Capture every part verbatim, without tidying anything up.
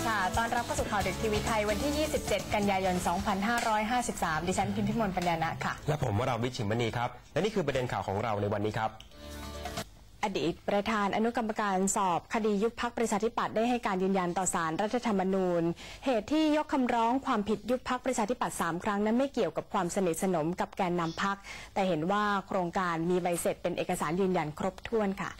ค่ะตอนรับเข้าสู่ข่าวดึกทีวีไทยวันที่ ยี่สิบเจ็ด กันยายน สองพันห้าร้อยห้าสิบสาม ดิฉันพิมพิมลปัญญานะค่ะและผมวราวิชิมณีครับและนี่คือประเด็นข่าวของเราในวันนี้ครับอดีตประธานอนุกรรมการสอบคดียุบพรรคประชาธิปัตย์ได้ให้การยืนยันต่อศาลรัฐธรรมนูญเหตุที่ยกคำร้องความผิดยุบพรรคประชาธิปัตย์สามครั้งนั้นไม่เกี่ยวกับความสนิทสนมกับแกนนำพรรคแต่เห็นว่าโครงการมีใบเสร็จเป็นเอกสารยืนยันครบถ้วนค่ะ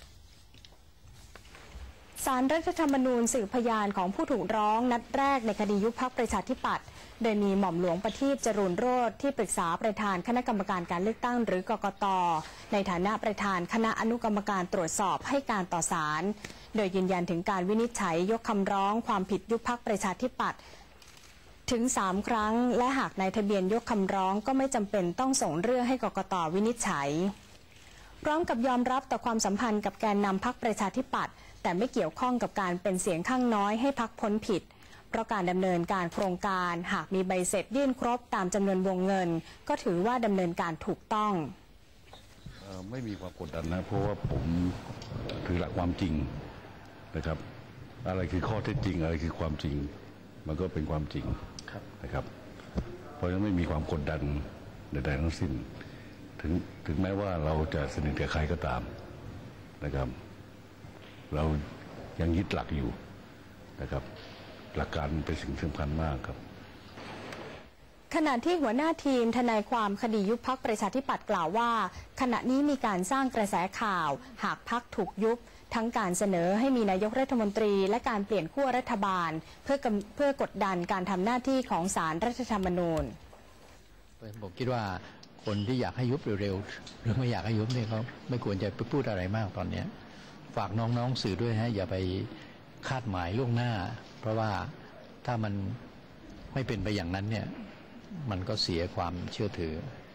ศาลรัฐธรรมนูญสืบพยานของผู้ถูกร้องนัดแรกในคดียุบพรรคประชาธิปัตย์โดยมีหม่อมหลวงประทีปจรูนโรจน์ที่ปรึกษาประธานคณะกรรมการการเลือกตั้งหรือกกต.ในฐานะประธานคณะอนุกรรมการตรวจสอบให้การต่อศาลโดยยืนยันถึงการวินิจฉัยยกคำร้องความผิดยุบพรรคประชาธิปัตย์ถึงสามครั้งและหากนายทะเบียนยกคำร้องก็ไม่จำเป็นต้องส่งเรื่องให้กกต.วินิจฉัยพร้อมกับยอมรับต่อความสัมพันธ์กับแกนนำพรรคประชาธิปัตย์แต่ไม่เกี่ยวข้องกับการเป็นเสียงข้างน้อยให้พรรคพ้นผิดเพราะการดำเนินการโครงการหากมีใบเสร็จยื่นครบตามจำนวนวงเงินก็ถือว่าดำเนินการถูกต้องไม่มีความกดดันนะเพราะว่าผมถือหลักความจริงนะครับอะไรคือข้อเท็จจริงอะไรคือความจริงมันก็เป็นความจริงนะครับเพราะฉะนั้นไม่มีความกดดันใดๆทั้งสิ้นถึงถึงแม้ว่าเราจะสนิทกับใครก็ตามนะครับเรายังยึดหลักอยู่นะครับหลักการเป็นสิ่งสำคัญมากครับขณะที่หัวหน้าทีมทนายความคดียุบพรรคประชาธิปัตย์กล่าวว่าขณะนี้มีการสร้างกระแสข่าวหากพรรคถูกยุบทั้งการเสนอให้มีนายกรัฐมนตรีและการเปลี่ยนขั้วรัฐบาลเพื่อเพื่อกดดันการทำหน้าที่ของศาลรัฐธรรมนูญผมคิดว่าคนที่อยากให้ยุบเร็วๆหรือไม่อยากให้ยุบเนี่ยเขาไม่ควรจะไปพูดอะไรมากตอนนี้ฝากน้องๆสื่อด้วยฮะอย่าไปคาดหมายล่วงหน้าเพราะว่าถ้ามันไม่เป็นไปอย่างนั้นเนี่ยมันก็เสียความเชื่อถื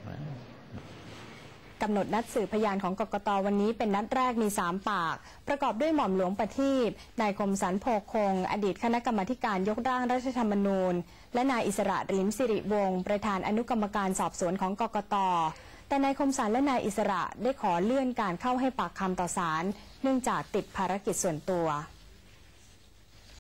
อกำหนดนัดสืบพยานของกกต.วันนี้เป็นนัดแรกมีสามปากประกอบด้วยหม่อมหลวงประทีปนายคมสันต์โพคงอดีตคณะกรรมาการยกร่างรัฐธรรมนูญและนายอิสระริมสิริวงศ์ประธานอนุกรรมการสอบสวนของกกต.แต่นายคมสันต์และนายอิสระได้ขอเลื่อนการเข้าให้ปากคำต่อศาลเนื่องจากติดภารกิจส่วนตัว